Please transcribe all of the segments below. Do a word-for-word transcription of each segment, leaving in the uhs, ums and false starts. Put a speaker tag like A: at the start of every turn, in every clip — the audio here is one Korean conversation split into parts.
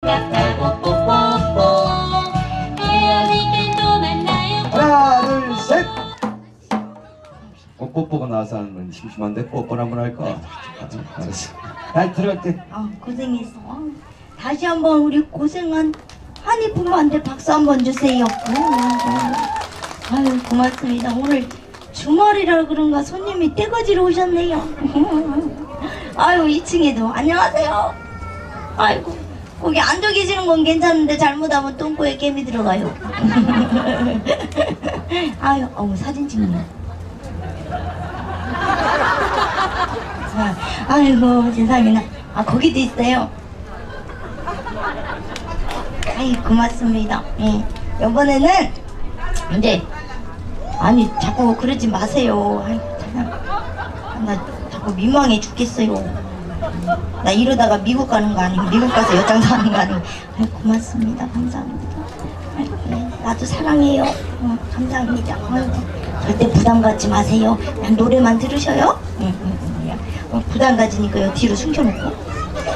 A: 하나 둘 셋. 꼭 뽀뽀가 나와서 하는 건 심심한데 뽀뽀를 한번 할까? 아, 알았어. 잘 들어갈게.
B: 아, 고생했어. 아, 다시 한번 우리 고생한 한이품한테 박수 한번 주세요. 어, 아유, 고맙습니다. 오늘 주말이라 그런가 손님이 떼거지로 오셨네요. 아유, 이 층에도 안녕하세요. 아이고, 거기 앉아 계시는 건 괜찮은데 잘못하면 똥꼬에 개미 들어가요. 아유, 어머, 사진 찍네. 아이고, 세상에나. 아, 거기도 있어요. 아이, 고맙습니다. 예. 이번에는 이제 아니 자꾸 그러지 마세요. 아이, 참, 나 자꾸 민망해 죽겠어요. 나 이러다가 미국 가는 거 아니고 미국 가서 여장도 하는 거 아니고. 아이, 고맙습니다. 감사합니다. 아이, 예. 나도 사랑해요. 어, 감사합니다. 아이고, 절대 부담 갖지 마세요. 그냥 노래만 들으셔요. 응, 응, 응. 어, 부담 가지니까요 뒤로 숨겨놓고.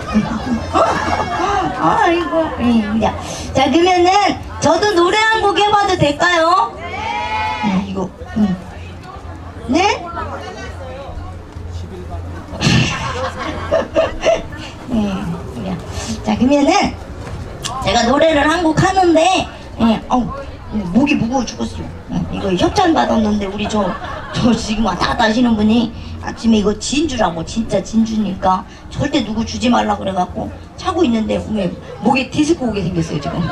B: 아이고, 응, 야. 자, 그러면은 저도 노래 한 곡 해봐도 될까요? 네. 이거, 응. 네? 네, 그래. 자, 그러면은 제가 노래를 한 곡 하는데, 예, 어, 목이 무거워 죽었어요. 예, 이거 협찬 받았는데 우리 저, 저 지금 왔다 갔다 하시는 분이 아침에 이거 진주라고, 진짜 진주니까 절대 누구 주지 말라 그래갖고 차고 있는데 왜 목에 디스크 오게 생겼어요 지금.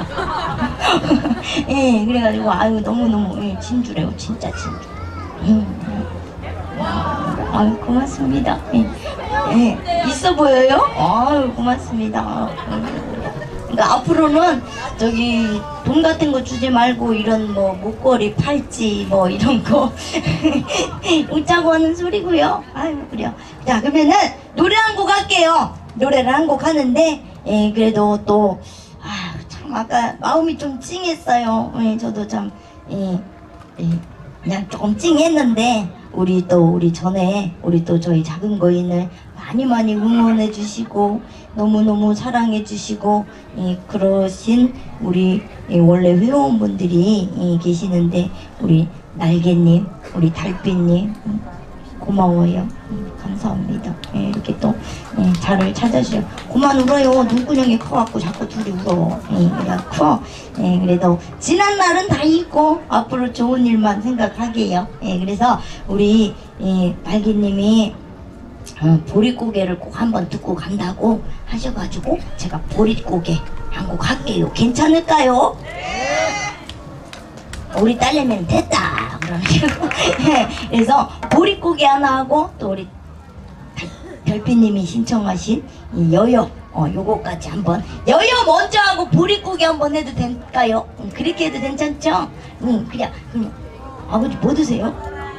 B: 예, 그래가지고 아유 너무너무 예, 진주래요, 진짜 진주. 음, 아유 고맙습니다. 예, 예, 있어 보여요? 아유 고맙습니다. 그러니까 앞으로는 저기 돈 같은 거 주지 말고 이런 뭐 목걸이, 팔찌 뭐 이런 거 웃자고 하는 소리고요. 아유 그래요. 자, 그러면은 노래 한 곡 할게요. 노래를 한 곡 하는데 예, 그래도 또 아, 참 아까 마음이 좀 찡했어요. 예, 저도 참 예, 예, 그냥 조금 찡했는데 우리 또 우리 전에 우리 또 저희 작은 거인을 많이 많이 응원해 주시고 너무너무 사랑해 주시고 예, 그러신 우리 예, 원래 회원분들이 예, 계시는데 우리 날개님, 우리 달빛님 음, 고마워요. 음, 감사합니다. 예, 이렇게 또 예, 저를 찾아주셔. 그만 울어요. 눈구녕이 커갖고 자꾸 둘이 울어. 예, 그래 커. 예, 그래도 지난 날은 다 잊고 앞으로 좋은 일만 생각하게요. 예, 그래서 우리 예, 날개님이 어, 보릿고개를 꼭 한번 듣고 간다고 하셔가지고 제가 보릿고개 한 곡 할게요. 괜찮을까요? 네. 우리 딸내미는 됐다 그러면 그래서 보릿고개 하나 하고 또 우리 별빛님이 신청하신 이 여여 어, 요거까지 한번 여여 먼저 하고 보릿고개 한번 해도 될까요? 음, 그렇게 해도 괜찮죠? 응, 그냥 그냥 아버지 뭐 드세요?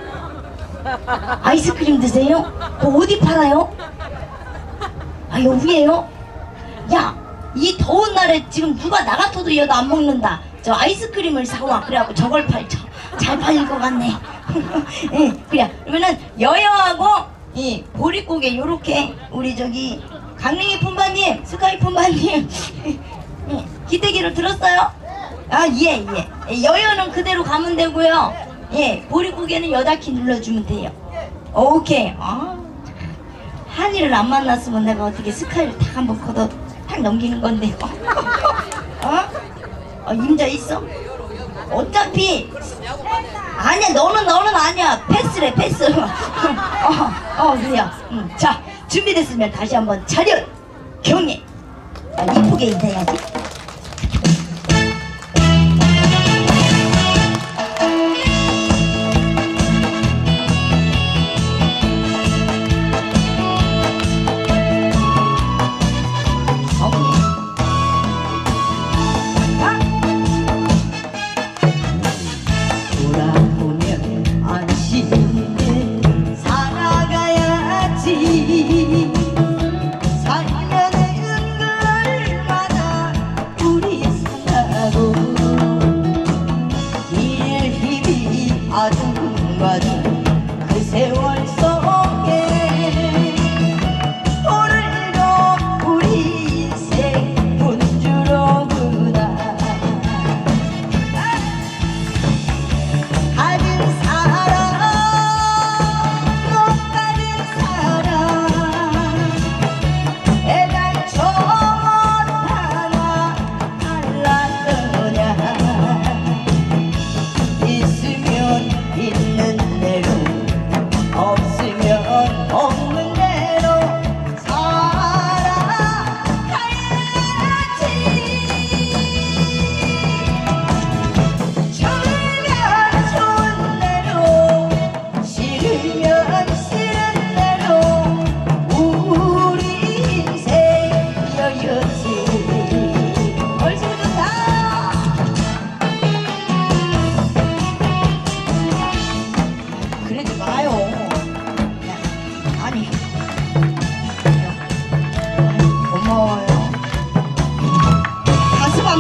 B: 아이스크림 드세요? 그거 어디 팔아요? 아, 여기에요? 야, 이 더운 날에 지금 누가 나 같아도 여도 안 먹는다. 저 아이스크림을 사와. 그래갖고 저걸 팔죠. 잘 팔릴 것 같네. 예, 그래. 그러면은 여여하고 이 보릿고개 요렇게 우리 저기 강릉이 품바님, 스카이 품바님 예, 기대기를 들었어요? 아, 예, 예. 여여는 그대로 가면 되고요. 예, 보릿고개는 여닫기 눌러주면 돼요. 오케이. 아, 한이를 안 만났으면 내가 어떻게 스카이를 탁 한번 걷어 탁 넘기는 건데요. 어? 어, 임자 있어? 어차피 아니야, 너는 너는 아니야. 패스래, 패스. 어, 어, 그래요. 음, 자, 준비됐으면 다시 한번 차렷, 경례. 아, 이쁘게 인사해야지. 오늘도 우리 인생 문주로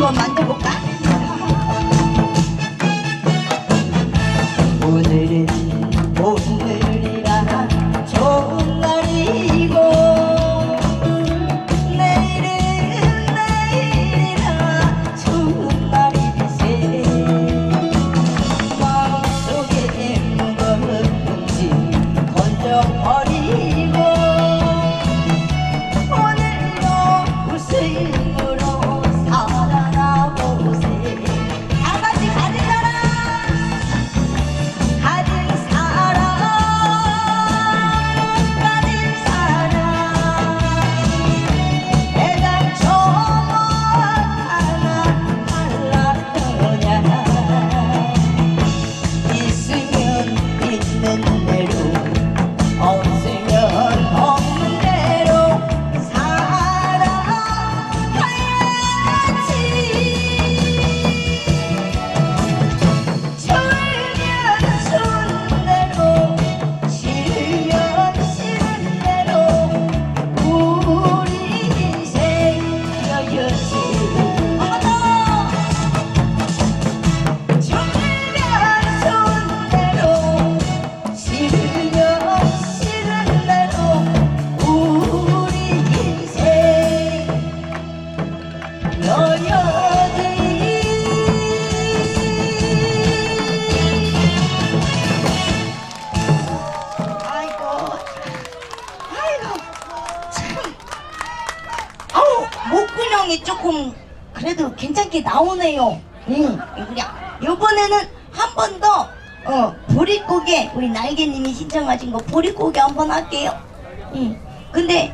B: 한번 만져볼까? 오늘은 오늘이라 좋은 날이고 내일은 내일이라 좋은 날일세 마음속에 무거운지 건져버리고 오늘도 웃음으로 살아나보세 다같이 가진 사람 가진 사람 가진 사람 내가 저만 하나 달라떠냐 있으면 있는 대로 없으면 없는 대로 살아가야지 좋으면 좋은 대로 싫으면 싫은 대로 우리 인생 여여지 어머나 좋으면 좋은 대로 싫으면 싫은 대로 우리 인생 여여지 아이고 아이고 참 아우 목구멍이 조금 그래도 괜찮게 나오네요. 응 그냥 요번에는 한 번 더 어, 보릿고개 우리 날개님이 신청하신 거 보릿고개 한번 할게요. 응 근데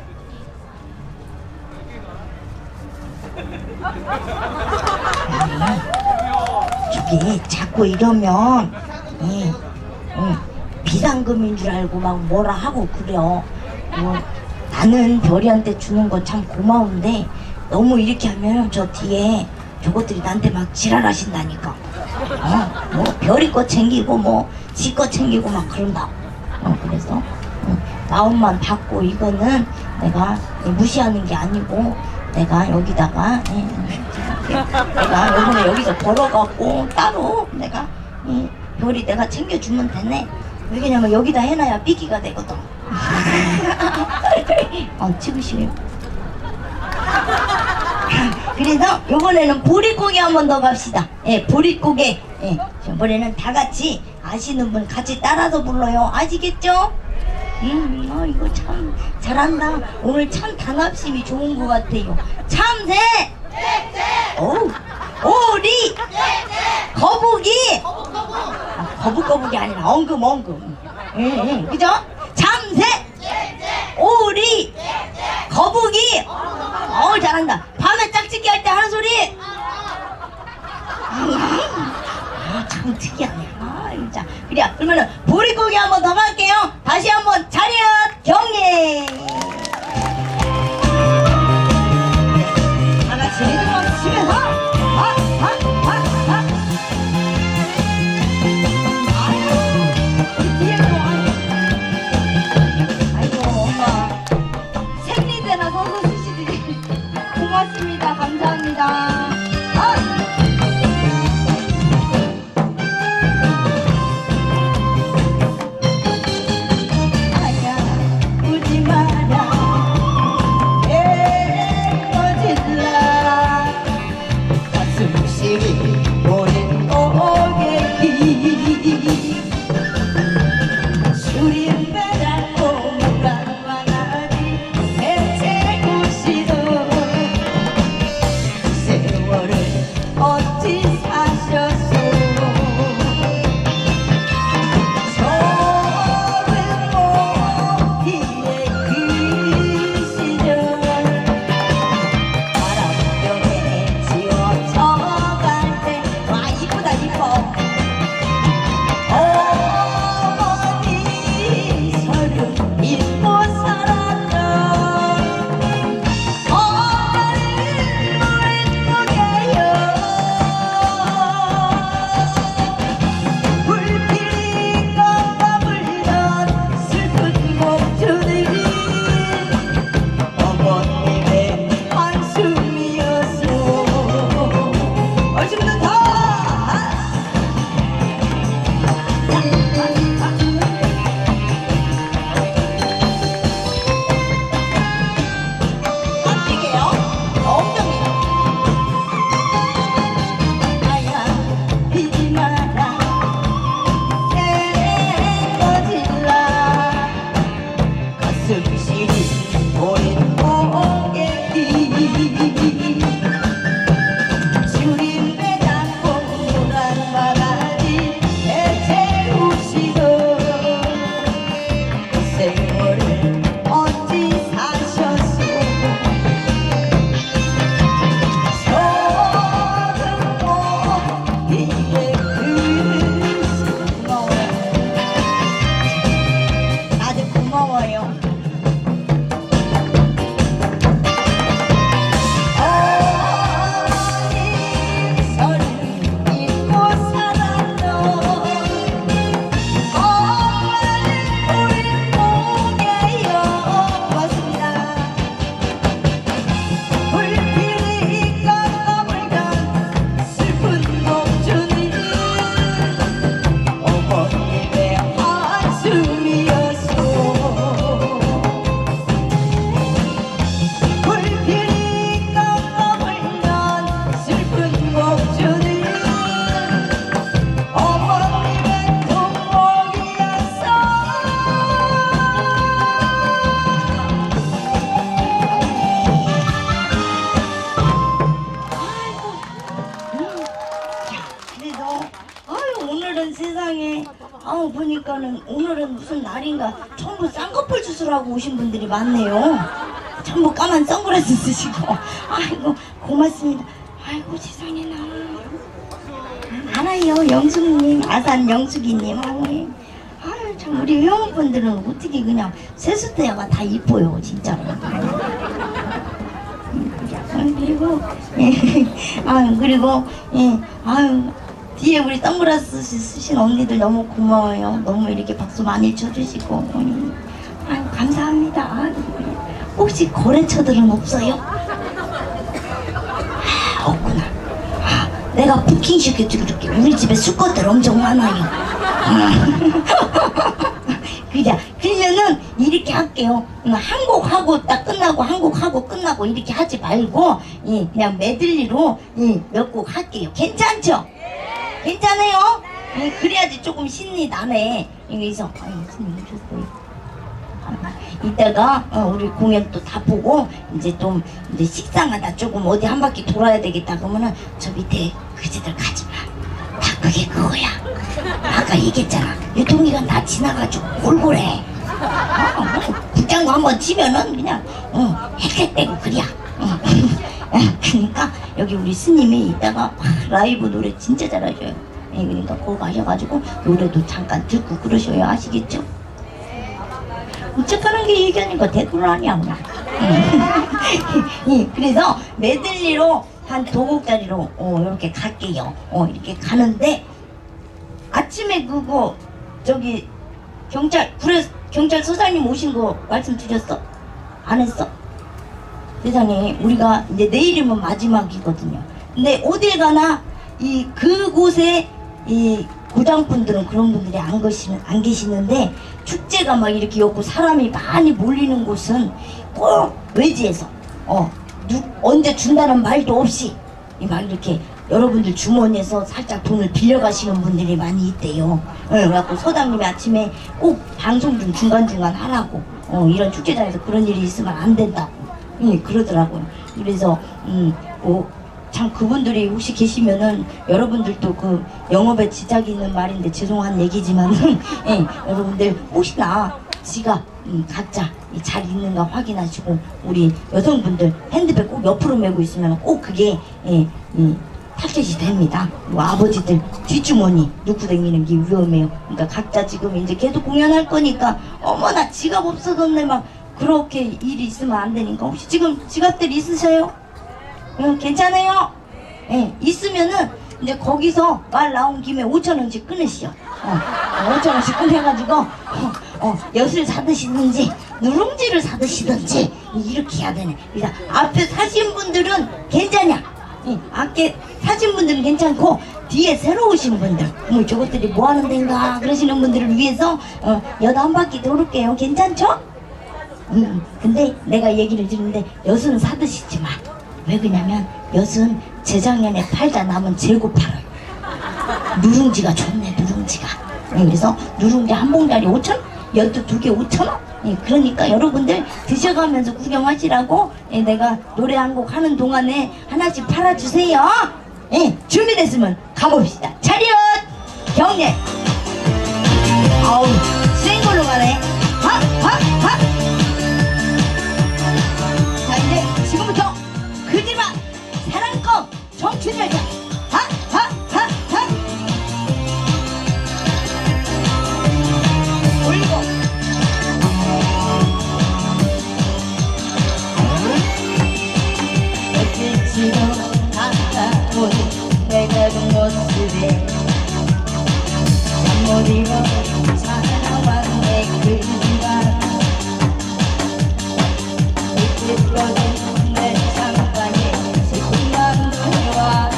B: 저기 자꾸 이러면 응, 응, 비상금인 줄 알고 막 뭐라 하고 그래요. 뭐, 나는 별이한테 주는 거 참 고마운데 너무 이렇게 하면 저 뒤에 저것들이 나한테 막 지랄하신다니까. 어, 뭐 별이 거 챙기고 뭐 지 거 챙기고 막 그런다. 어, 그래서 응, 마음만 받고 이거는 내가 무시하는 게 아니고 내가 여기다가 예, 내가 요번에 여기서 벌어갖고 따로 내가 이 별이 내가 챙겨주면 되네. 왜냐면 여기다 해놔야 삐기가 되거든. 아 찍으시네요. 그래서 요번에는 보릿고개 한 번 더 갑시다. 예, 보릿고개. 예, 이번에는 다 같이 아시는 분 같이 따라서 불러요. 아시겠죠? 음, 어, 이거 참 잘한다. 오늘 참 단합심이 좋은 것 같아요. 참새! 오, 오리! 거북이! 아, 거북거북이 아니라 엉금 엉금. 응, 응, 그죠? 참새! 오리! 거북이! 어우 잘한다. 밤에 짝짓기 할 때 하는 소리! 아, 참 특이하네. 아, 진짜. 그래, 그러면은 보릿고개 한 번 더 갈게요. 다시 한번 차렷 경례. 다 같이 리듬만 치면서 아, 아, 아, 아. 아유, 우리 뒤에 또 아이고 엄마 생리대나 서서 쓰시더니 고맙습니다. 감사합니다. 아. 아 보니까는 오늘은 무슨 날인가 전부 쌍꺼풀 수술하고 오신 분들이 많네요. 전부 까만 선글라스 쓰시고. 아이고 고맙습니다. 아이고 세상에 나 알아요 영숙님, 아산 영숙이님. 아유 참 우리 회원분들은 어떻게 그냥 세수대가 다 이뻐요 진짜로. 그리고 예, 아유 그리고 예, 아유 뒤에 우리 선글라스 쓰신 언니들 너무 고마워요. 너무 이렇게 박수 많이 쳐주시고. 예. 아유 감사합니다. 아유, 혹시 거래처들은 없어요? 아, 없구나. 아, 내가 부킹 시켜주고 그렇게 우리 집에 수컷들 엄청 많아요. 그래, 그러면은 이렇게 할게요. 한 곡 하고 딱 끝나고 한 곡 하고 끝나고 이렇게 하지 말고 예, 그냥 메들리로 예, 몇 곡 할게요. 괜찮죠? 괜찮아요? 예, 그래야지 조금 신이 나네. 여기서 아유, 스님 오셨어요. 이따가 어, 우리 공연 또 다 보고 이제 좀 이제 식상하다 조금 어디 한 바퀴 돌아야 되겠다 그러면은 저 밑에 그지들 가지마. 다 그게 그거야. 아까 얘기했잖아. 유통기간 다 지나가지고 골골해. 어, 국장도 한번 치면은 그냥 어, 헥헥대고 그래야. 어. 그러니까 여기 우리 스님이 이따가 라이브 노래 진짜 잘하셔요. 예, 그러니까 거기 가셔가지고 노래도 잠깐 듣고 그러셔요. 아시겠죠? 어쩌하는 게 얘기하니까 댓글은 아니야 그냥. 예, 그래서 메들리로 한 두 곡짜리로 어, 이렇게 갈게요. 어, 이렇게 가는데 아침에 그거 저기 경찰 구례 경찰서장님 오신 거 말씀드렸어? 안 했어? 세상에 우리가 이제 내일이면 마지막이거든요. 근데 어딜 가나 이 그곳에 이 고장분들은 그런 분들이 안 계시는 안 계시는데 축제가 막 이렇게 였고 사람이 많이 몰리는 곳은 꼭 외지에서 어 누, 언제 준다는 말도 없이 막 이렇게 여러분들 주머니에서 살짝 돈을 빌려가시는 분들이 많이 있대요. 어, 그래갖고 서장님이 아침에 꼭 방송 좀 중간중간 하라고 어, 이런 축제장에서 그런 일이 있으면 안 된다고 예, 그러더라고요. 그래서 음, 뭐, 참 그분들이 혹시 계시면은 여러분들도 그 영업에 지장이 있는 말인데 죄송한 얘기지만 예, 여러분들 혹시나 지갑 음, 각자 잘 있는가 확인하시고 우리 여성분들 핸드백 꼭 옆으로 메고 있으면 꼭 그게 예, 음, 타겟이 됩니다. 뭐 아버지들 뒷주머니 넣고 다니는 게 위험해요. 그러니까 각자 지금 이제 계속 공연할 거니까 어머나 지갑 없어졌네 막 그렇게 일이 있으면 안 되니까 혹시 지금 지갑들 있으세요? 응, 괜찮아요? 예, 있으면은 이제 거기서 말 나온 김에 오천 원씩 끊으시오. 어, 오천 원씩 꺼내가지고 어, 어, 엿을 사드시든지 누룽지를 사드시든지 이렇게 해야 되네. 그래서 앞에 사신 분들은 괜찮냐? 예, 앞에 사신 분들은 괜찮고 뒤에 새로 오신 분들 뭐 저것들이 뭐 하는 데인가 그러시는 분들을 위해서 어, 엿 한 바퀴 돌을게요. 괜찮죠? 음, 근데 내가 얘기를 드리는데 엿은 사드시지 마. 왜 그러냐면 엿은 재작년에 팔다 남은 재고 팔아요. 누룽지가 좋네 누룽지가. 네, 그래서 누룽지 한 봉다리 오천 원, 엿도 두 개 오천 원. 네, 그러니까 여러분들 드셔가면서 구경하시라고 네, 내가 노래 한 곡 하는 동안에 하나씩 팔아주세요. 네, 준비됐으면 가봅시다. 차렷 경례. 아우 센 걸로 가네. 하, 하, 하. 자 이제 지금부터 그지마 사랑껌 청춘열차 하하하하 올리고 어찌지도 아까운 내가 본 모습에 잠 못 이뤄 살아왔네 그가 이끌어진 내 창가에 슬픔만 그려와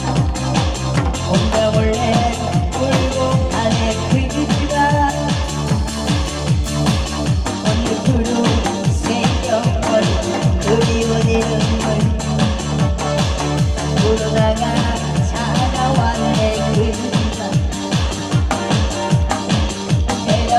B: 혼자 몰래 울고 가네 그가 어느 푸른 새벽거리 그리워지는 걸 부르다가 찾아왔네 그가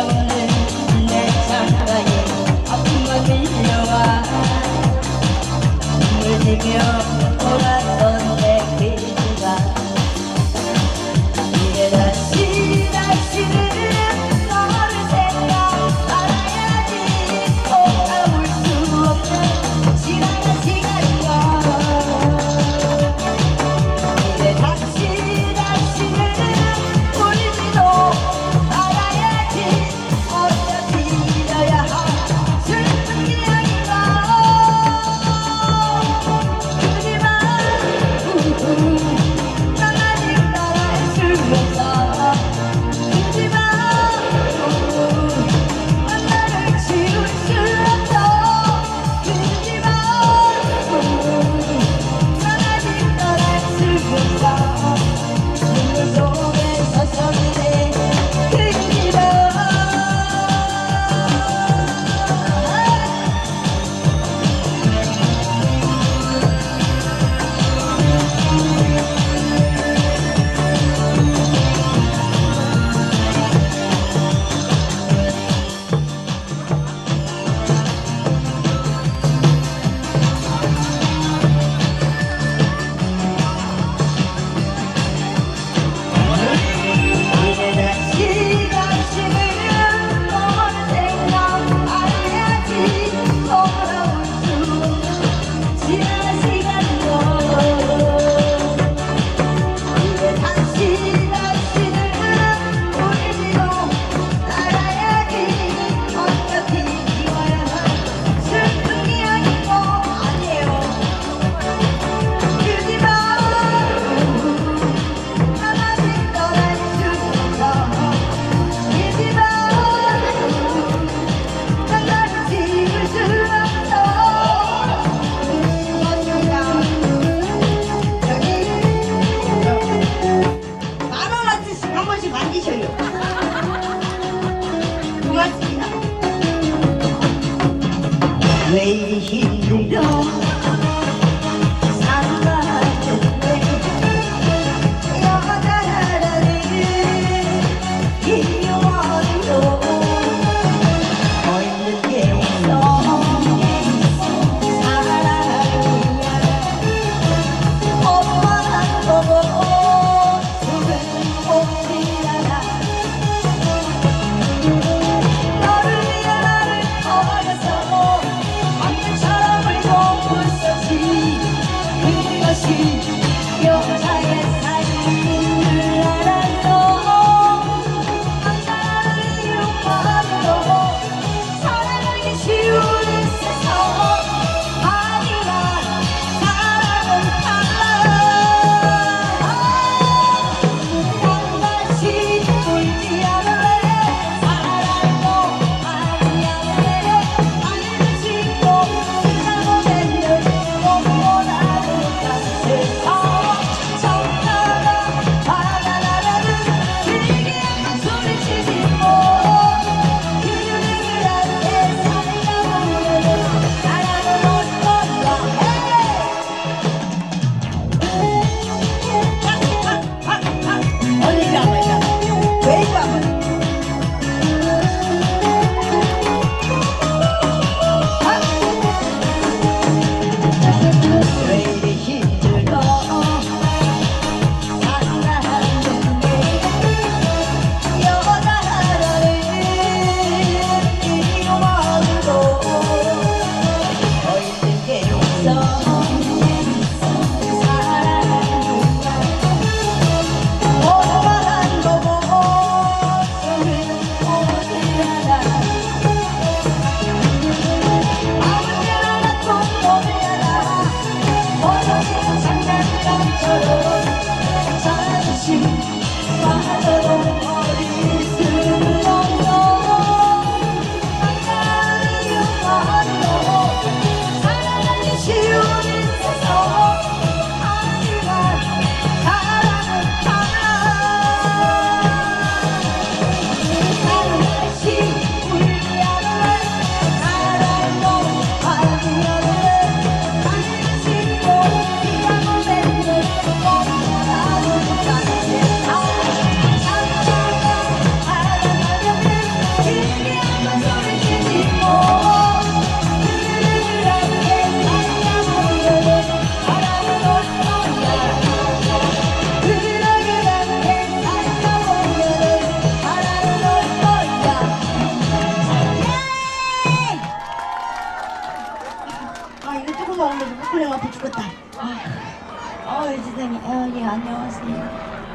B: 아, 예, 안녕하세요.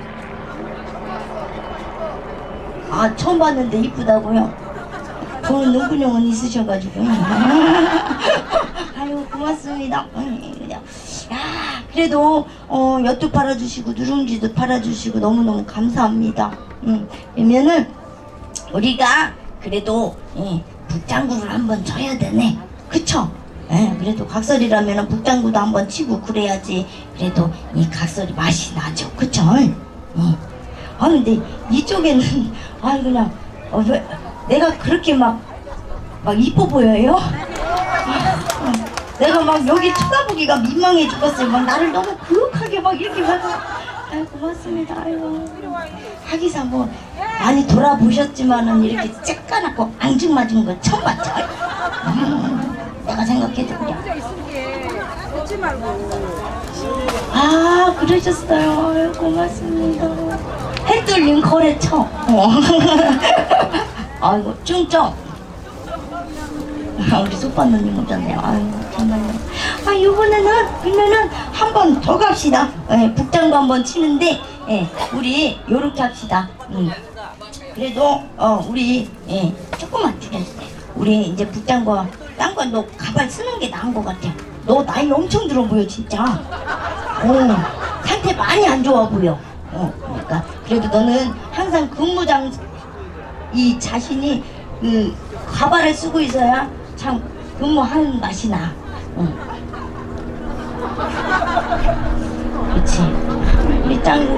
B: 아, 처음 봤는데 이쁘다고요? 저는 눈구녕은 있으셔가지고. 아유, 고맙습니다. 야, 그래도 어, 엿도 팔아주시고 누룽지도 팔아주시고 너무너무 감사합니다. 음, 그러면은 우리가 그래도 예, 북장구를 한번 쳐야 되네. 그쵸? 예, 그래도 각설이라면 북장구도 한번 치고 그래야지 그래도 이 각설이 맛이 나죠. 그쵸? 예. 아 근데 이쪽에는 아 그냥 어, 왜, 내가 그렇게 막 막 이뻐 보여요? 아, 내가 막 여기 쳐다보기가 민망해 죽겠어요. 막 나를 너무 그윽하게 막 이렇게 막 아유 고맙습니다. 아유 하기사 뭐 많이 돌아보셨지만은 이렇게 쬐까맣고 앙증맞은 거 처음 봤죠? 음, 내가 생각해도 그냥 아 그러셨어요. 아유 고맙습니다. 해 뚫린 거래처. 어. 아이고 쭝쩡. 우리 속바누님 오셨네요. 아유 정말요. 아 이번에는 그러면은 한 번 더 갑시다. 예, 북장구 한번 치는데 예, 우리 요렇게 합시다. 음. 그래도 어 우리 예, 조금만 줄여주세요. 우리 이제 북장구 딴 건 너 가발 쓰는 게 나은 것 같아. 너 나이 엄청 들어 보여 진짜. 어, 상태 많이 안 좋아 보여. 어, 그러니까 그래도 너는 항상 근무장 이 자신이 그 가발을 쓰고 있어야 참 근무하는 맛이 나. 응. 그렇지. 우리 짱구.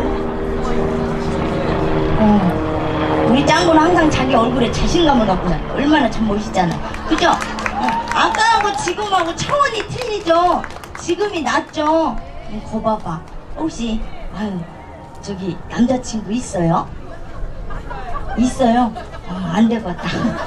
B: 어. 우리 짱구는 항상 자기 얼굴에 자신감을 갖고 다녀. 얼마나 참 멋있잖아. 그죠? 어. 아까하고 지금하고 차원이 틀리죠. 지금이 낫죠. 응, 거 봐봐. 혹시 아유 저기 남자친구 있어요? 있어요? 어, 안 되겠다.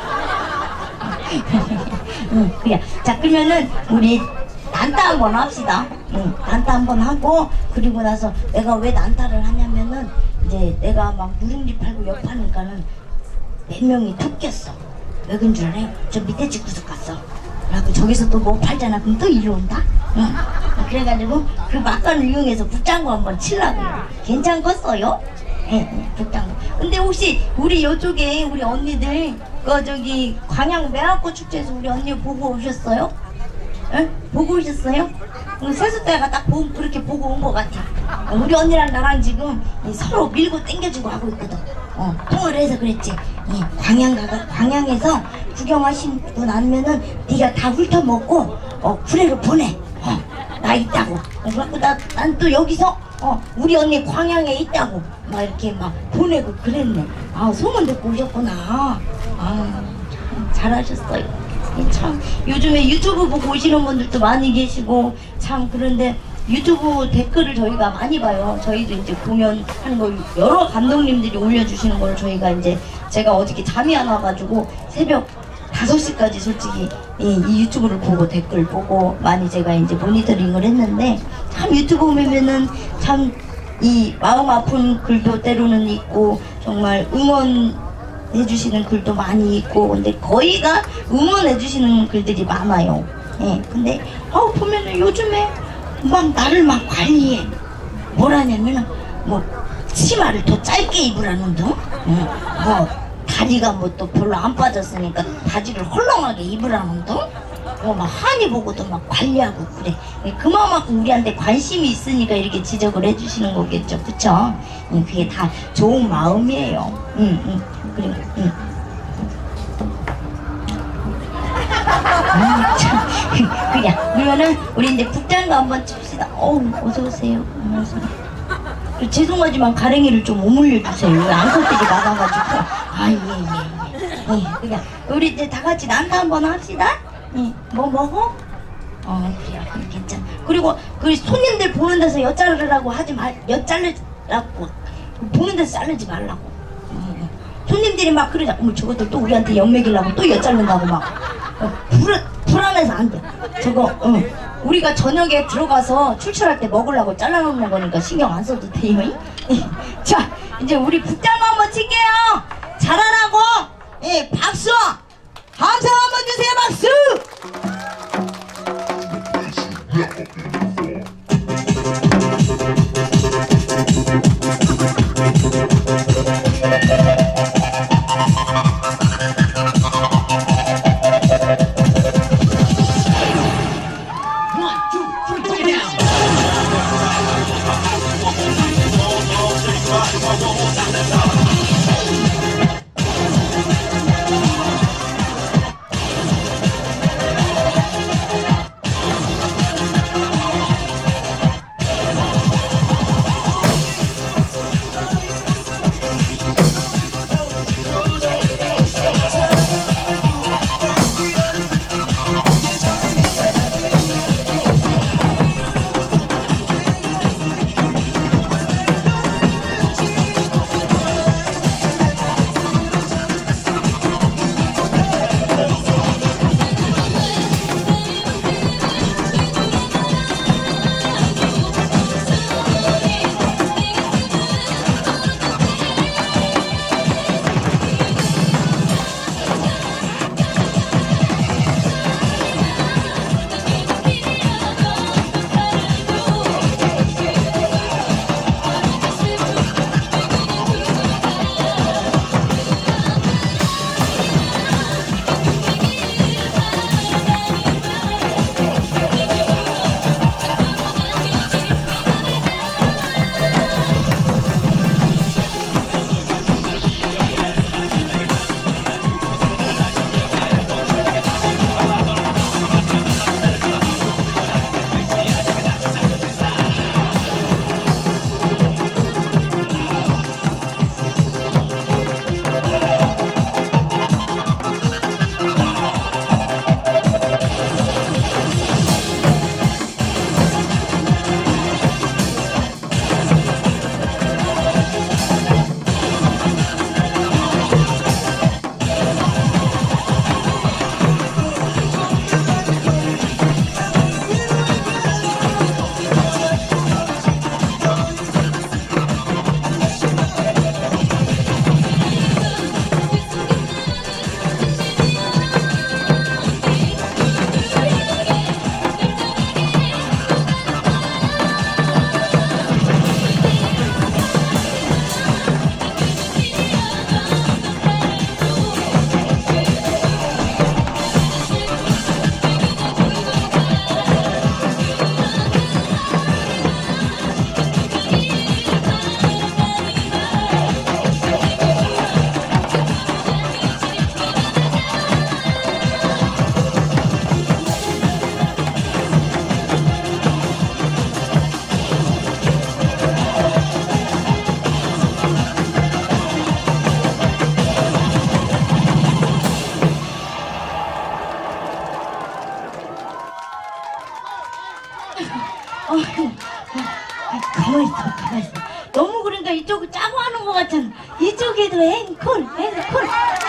B: 응, 그래. 자, 그러면은 우리 난타 한번 합시다. 응, 난타 한번 하고 그리고 나서 내가 왜 난타를 하냐면은 이제 내가 막 누룽지 팔고 옆 하니까는 몇 명이 툭 꼈어. 왜 그런 줄 알아요? 저 밑에 집 구석 갔어. 그래갖고 저기서 또 뭐 팔잖아. 그럼 또 이리 온다? 응. 그래가지고 그 막간을 이용해서 북장구 한번 치려고요. 괜찮겠어요? 예, 예, 북장구. 근데 혹시 우리 요쪽에 우리 언니들 그 저기 광양 매화꽃 축제에서 우리 언니 보고 오셨어요? 예? 보고 오셨어요? 세숫대가 딱 보, 그렇게 보고 온 것 같아. 우리 언니랑 나랑 지금 서로 밀고 당겨주고 하고 있거든. 어, 통화를 해서 그랬지. 예, 광양 가가 광양에서 구경하시고 나면은 네가 다 훑어먹고 어, 구례로 보내. 어, 나 있다고. 그래갖고 나 난 또 여기서 어, 우리 언니 광양에 있다고 막 이렇게 막 보내고 그랬네. 아 소문 듣고 오셨구나. 아 참 잘하셨어요. 참 요즘에 유튜브 보고 오시는 분들도 많이 계시고 참 그런데 유튜브 댓글을 저희가 많이 봐요. 저희도 이제 공연하는 거 여러 감독님들이 올려주시는 걸 저희가 이제 제가 어저께 잠이 안 와가지고 새벽 다섯 시까지 솔직히 이, 이 유튜브를 보고 댓글 보고 많이 제가 이제 모니터링을 했는데 참 유튜브 보면은 참 이 마음 아픈 글도 때로는 있고 정말 응원해 주시는 글도 많이 있고 근데 거의가 응원해 주시는 글들이 많아요. 예, 근데 어 보면은 요즘에 막 나를 막 관리해. 뭐라냐면은 뭐 치마를 더 짧게 입으라는 둥, 응. 뭐 다리가 뭐 또 별로 안 빠졌으니까 바지를 헐렁하게 입으라는 둥, 뭐 막 한이 보고도 막 관리하고 그래. 그만큼 우리한테 관심이 있으니까 이렇게 지적을 해주시는 거겠죠, 그쵸? 응, 그게 다 좋은 마음이에요. 응, 응, 그래, 응. 아, 참. 그래, 그러면은 우리 이제 북장구 한번 칩시다. 어우, 어서오세요. 어서. 죄송하지만 가랭이를 좀 오물려 주세요. 앙컷들이 많아가지고. 아, 예, 예, 예. 예, 그냥 우리 이제 다 같이 난타 한번 합시다. 예, 뭐 먹어? 어, 그래요. 그래, 괜찮아. 그리고 그 손님들 보는 데서 엿 자르라고 하지 말, 엿 자르라고. 보는 데서 자르지 말라고. 음. 손님들이 막 그러자. 어머, 저것들 또 우리한테 엿 먹이려고 또 엿 자른다고 막. 어, 불, 불안해서 안 돼. 저거, 응. 우리가 저녁에 들어가서 출출할 때 먹으려고 잘라놓는 거니까 신경 안 써도 돼요. 자, 이제 우리 북장구 한번 칠게요. 잘하라고. 예, 박수. 함성 한번 주세요. 박수. 가만히 있어, 가만히 있어. 너무 그러니까 이쪽을 짜고 하는 것 같잖아. 이쪽에도 앵콜, 앵콜.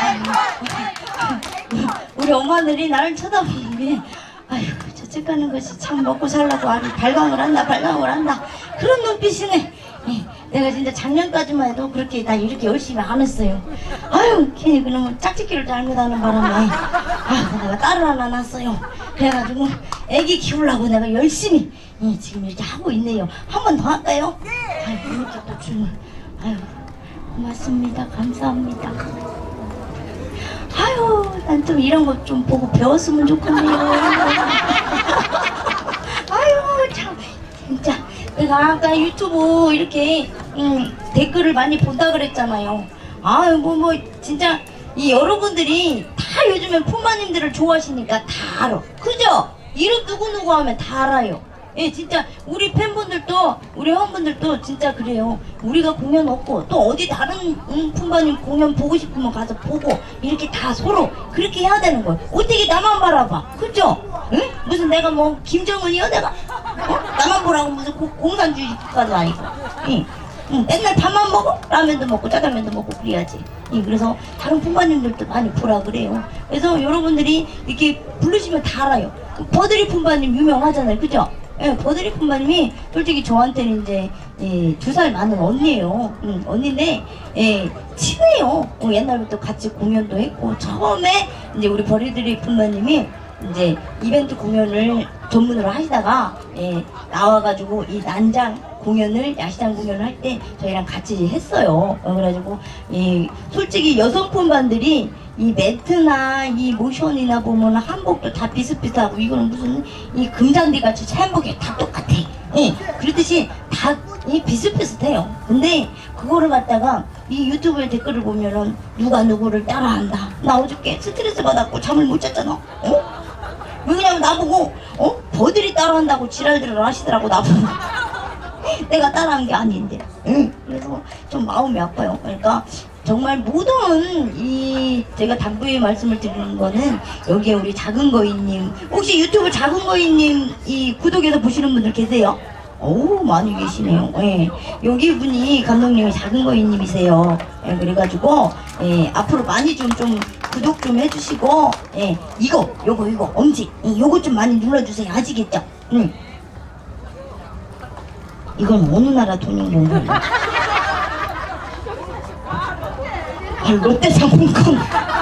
B: 우리 엄마들이 나를 쳐다보는 게, 아휴, 저쪽 가는 것이 참 먹고 살라고 아주 발광을 한다, 발광을 한다. 그런 눈빛이네. 예, 내가 진짜 작년까지만 해도 그렇게 나 이렇게 열심히 안 했어요. 아유, 괜히 그놈은 짝짓기를 잘못하는 바람에, 아, 내가 딸을 하나 낳았어요. 그래가지고 애기 키우려고 내가 열심히 예, 지금 이렇게 하고 있네요. 한 번 더 할까요? 아유, 이렇게 또 주는. 아유, 고맙습니다. 감사합니다. 아유, 난 좀 이런 것 좀 보고 배웠으면 좋겠네요. 아유, 참, 진짜. 내가 아까 유튜브 이렇게 음, 댓글을 많이 본다 그랬잖아요. 아유, 뭐, 뭐, 진짜, 이 여러분들이 다 요즘엔 푸마님들을 좋아하시니까 다 알아. 그죠? 이름 누구누구 하면 다 알아요. 예, 진짜 우리 팬분들도 우리 회원분들도 진짜 그래요. 우리가 공연 없고 또 어디 다른 음, 푸마님 공연 보고 싶으면 가서 보고 이렇게 다 서로 그렇게 해야 되는 거예요. 어떻게 나만 바라봐. 그죠? 응? 무슨 내가 뭐 김정은이요 내가? 어? 나만 보라고 무슨 고, 공산주의까지 아니고. 응. 응, 맨날 밥만 먹어? 라면도 먹고 짜장면도 먹고 그래야지. 예, 그래서 다른 푸마님들도 많이 보라 그래요. 그래서 여러분들이 이렇게 부르시면 다 알아요. 버드리 푸마님 유명하잖아요. 그죠? 예, 버드리 푸마님이 솔직히 저한테는 이제 예, 두 살 많은 언니예요. 응, 언니인데 예, 친해요. 어, 옛날부터 같이 공연도 했고 처음에 이제 우리 버드리 푸마님이 이제 이벤트 공연을 전문으로 하시다가 예, 나와가지고 이 난장 공연을 야시장 공연을 할 때 저희랑 같이 했어요. 어, 그래가지고 예, 솔직히 여성 폰반들이 이 매트나 이 모션이나 보면 한복도 다 비슷비슷하고 이거는 무슨 이 금잔디 같이 한복이 다 똑같아. 예, 그렇듯이 다 이 비슷비슷해요. 근데 그거를 갖다가 이 유튜브에 댓글을 보면은 누가 누구를 따라한다. 나 어저께 스트레스 받았고 잠을 못 잤잖아. 어? 왜 그냥 나보고 어? 버들이 따라한다고 지랄들을 하시더라고 나보고. 내가 따라한 게 아닌데. 응. 그래서 좀 마음이 아파요. 그러니까 정말 모든 이 제가 당부의 말씀을 드리는 거는 여기에 우리 작은 거인님 혹시 유튜브 작은 거인님 이 구독해서 보시는 분들 계세요? 오, 많이 계시네요. 예. 여기 분이 감독님이 작은 거인님이세요. 예, 그래가지고 예, 앞으로 많이 좀 좀 구독 좀 해주시고 예, 이거 요거 이거 엄지 예, 요거 좀 많이 눌러주세요. 아시겠죠? 응. 이건 어느 나라 돈인 건가요? 아, 롯데상품권.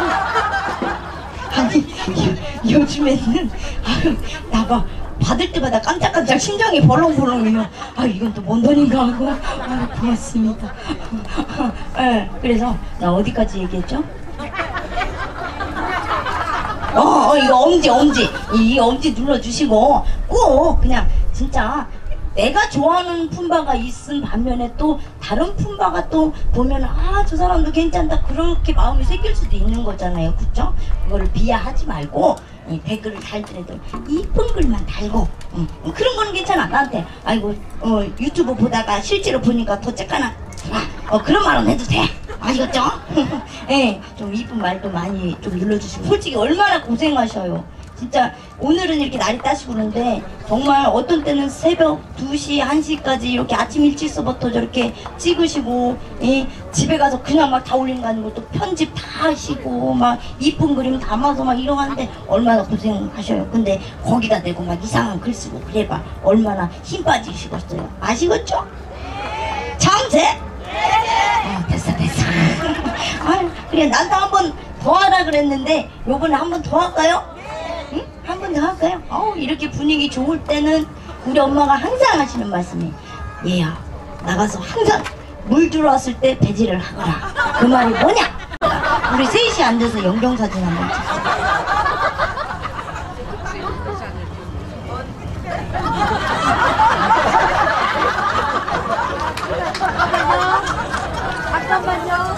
B: 아니 요, 요즘에는 아유 나봐 받을 때마다 깜짝깜짝 심장이 벌렁벌렁해요. 아 이건 또 뭔 돈인가 하고. 아 고맙습니다. 예, 그래서 나 어디까지 얘기했죠? 어, 어 이거 엄지 엄지 이 엄지 눌러주시고 꼭 그냥 진짜 내가 좋아하는 품바가 있은 반면에 또 다른 품바가 또 보면 아 저 사람도 괜찮다 그렇게 마음이 생길 수도 있는 거잖아요. 그쵸? 그거를 비하하지 말고 이 댓글을 달더라도 이쁜 글만 달고 응. 그런 거는 괜찮아. 나한테 아이고 어, 유튜브 보다가 실제로 보니까 더 쬐까나 어, 그런 말은 해도 돼. 아시겠죠? 예, 좀 이쁜 말도 많이 좀 눌러주시고 솔직히 얼마나 고생하셔요. 진짜 오늘은 이렇게 날이 따시고 그러는데 정말 어떤 때는 새벽 두 시, 한 시까지 이렇게 아침 일찍서부터 저렇게 찍으시고 예, 집에 가서 그냥 막 다 올리는 거 아니고 또 편집 다 하시고 막 이쁜 그림 담아서 막 이러고 하는데 얼마나 고생하셔요. 근데 거기다 대고 막 이상한 글 쓰고 그래봐 얼마나 힘 빠지시겠어요. 아시겠죠? 참새? 어, 됐어 됐어. 아, 그래 나도 한 번 더 하라 그랬는데 요번에 한 번 더 할까요? 응? 한 번 더 할까요? 어우 이렇게 분위기 좋을 때는 우리 엄마가 항상 하시는 말씀이 얘야 나가서 항상 물 들어왔을 때 배지를 하거라. 그 말이 뭐냐? 우리 셋이 앉아서 영정사진 한번 찍자. 잠깐만요.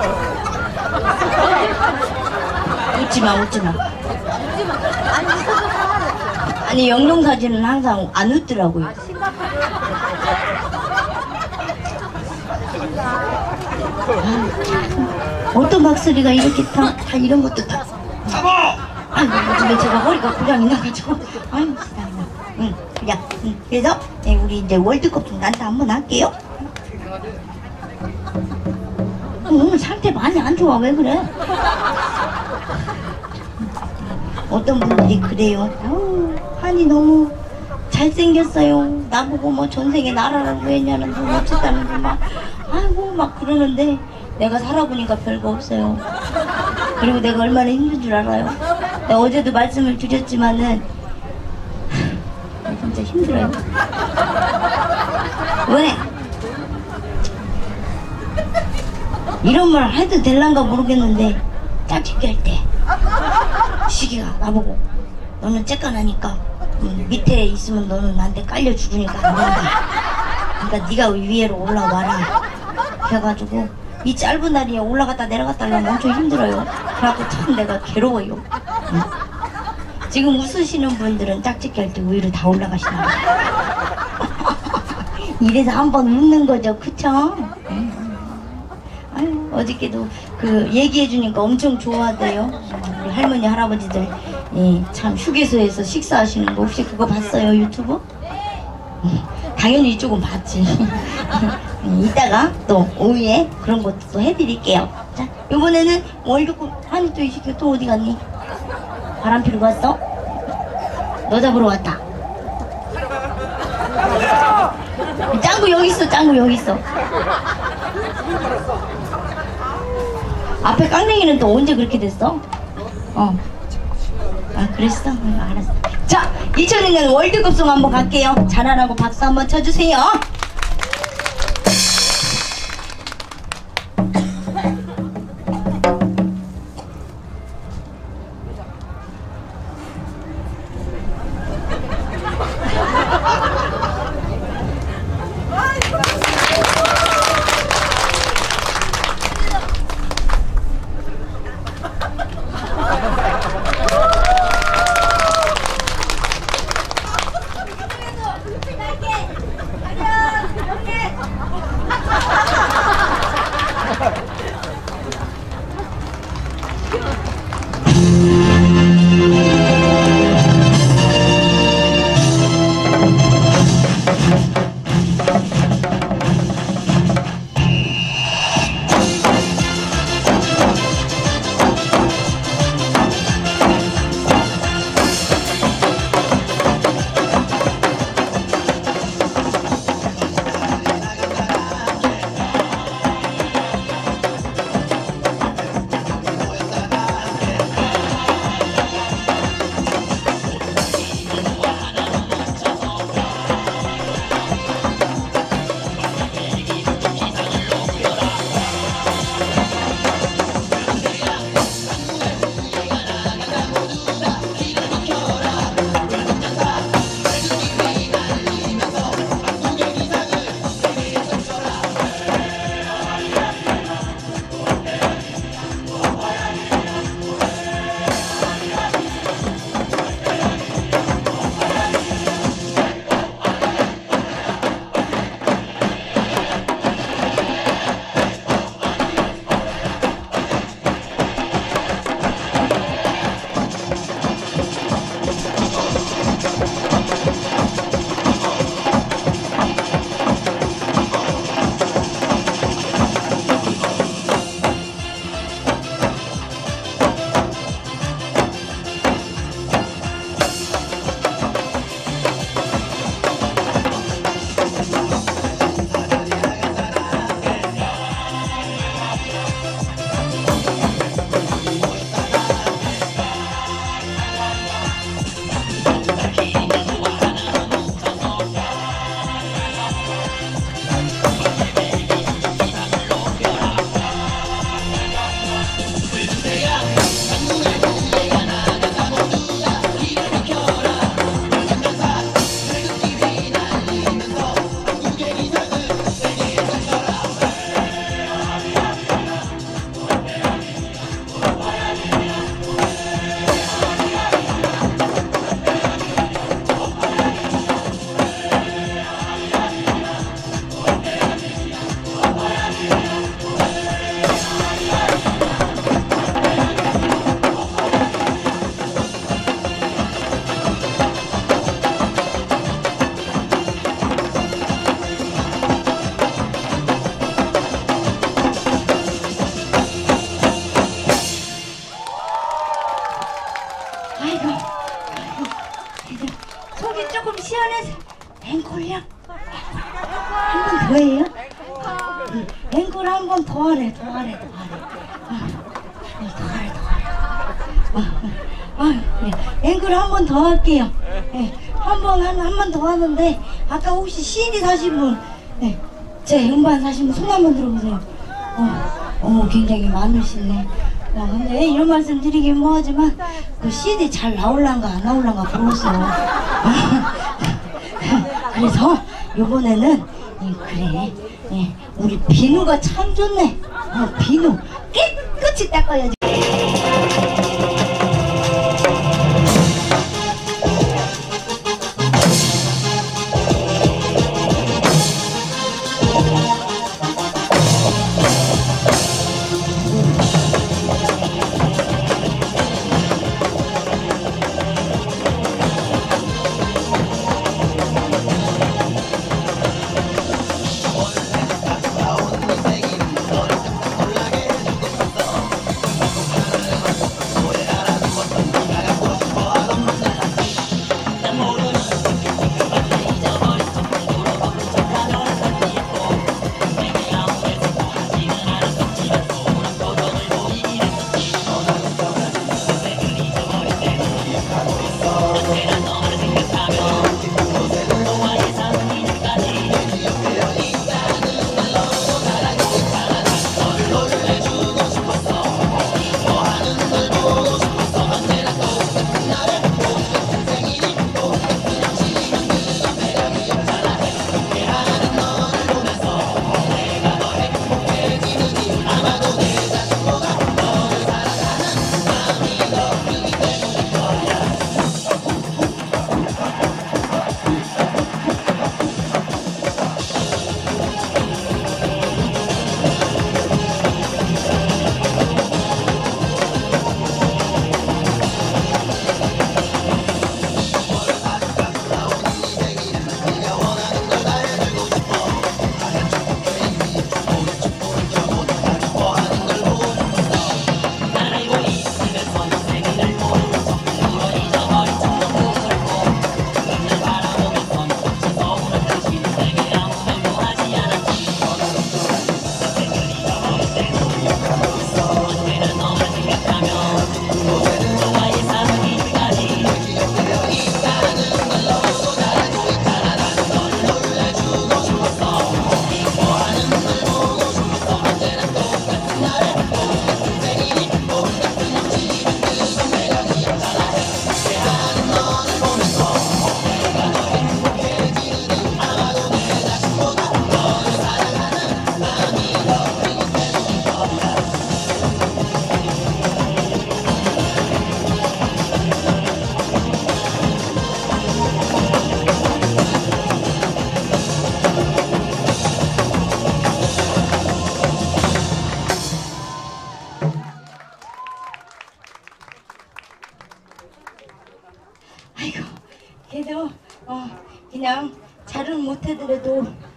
B: 웃지마 웃지마. 아니 영정사진은 항상 안 웃더라고요. 아, 어떤 박소리가 이렇게 다, 다 이런 것도 다 잡아! 아이고 요즘에 제가 허리가 고장이 나가지고 아유 시달려. 응. 그냥. 응. 그래서 예, 우리 이제 월드컵 좀 난다 한번 할게요. 어, 오늘 상태 많이 안 좋아. 왜 그래? 어떤 분들이 그래요. 아우, 한이 너무 잘생겼어요. 나보고 뭐 전생에 나라를 구했냐는 둥 어쨌다는 둥막 아이고 막 그러는데 내가 살아보니까 별거 없어요. 그리고 내가 얼마나 힘든 줄 알아요. 내가 어제도 말씀을 드렸지만은 진짜 힘들어요. 왜? 이런 말 해도 될란가 모르겠는데 짝짓기 할 때 시기가 나보고 너는 쬐깐하니까 음, 밑에 있으면 너는 나한테 깔려 죽으니까 안 된다. 그러니까 네가 위에로 올라와라. 그래가지고 이 짧은 다리에 올라갔다 내려갔다 하려면 엄청 힘들어요. 그래갖고 참 내가 괴로워요. 응? 지금 웃으시는 분들은 짝짓기 할 때 위로 다 올라가시나 봐요. 이래서 한번 웃는 거죠. 그쵸? 응. 아유, 어저께도 그 얘기해주니까 엄청 좋아하대요. 우리 할머니 할아버지들 예, 참 휴게소에서 식사하시는 거 혹시 그거 봤어요? 유튜브? 당연히 이쪽은 봤지. 이따가 또 오후에 그런 것도 또 해드릴게요. 자, 이번에는 월드컵. 아니 또 이 새끼 또 어디 갔니? 바람 피러 갔어? 너 잡으러 왔다. 짱구 여기 있어. 짱구 여기 있어. 앞에 깡냉이는 또 언제 그렇게 됐어? 어. 아 그랬어? 응, 알았어. 자, 이천이 년 월드컵송 한번 갈게요. 잘하라고 박수 한번 쳐주세요. 앵콜 한 번 더 하래, 더 하래, 더 하래. 아, 더 하래, 더 하래. 아, 아, 예. 앵콜 한 번 더 할게요. 예. 한 번, 한, 한 번 더 하는데, 아까 혹시 씨디 사신 분, 예. 제 음반 사신 분 손 한번 들어보세요. 어, 어, 굉장히 많으시네. 어, 근데 이런 말씀 드리긴 뭐하지만, 그 씨디 잘 나올란가 안 나올란가 모르겠어요. 그래서, 요번에는, 예, 그래. 예, 우리 비누가 참 좋네. 어, 비누 깨끗이 닦아야지. 아이고, 그래도 어, 그냥 잘은 못하더라도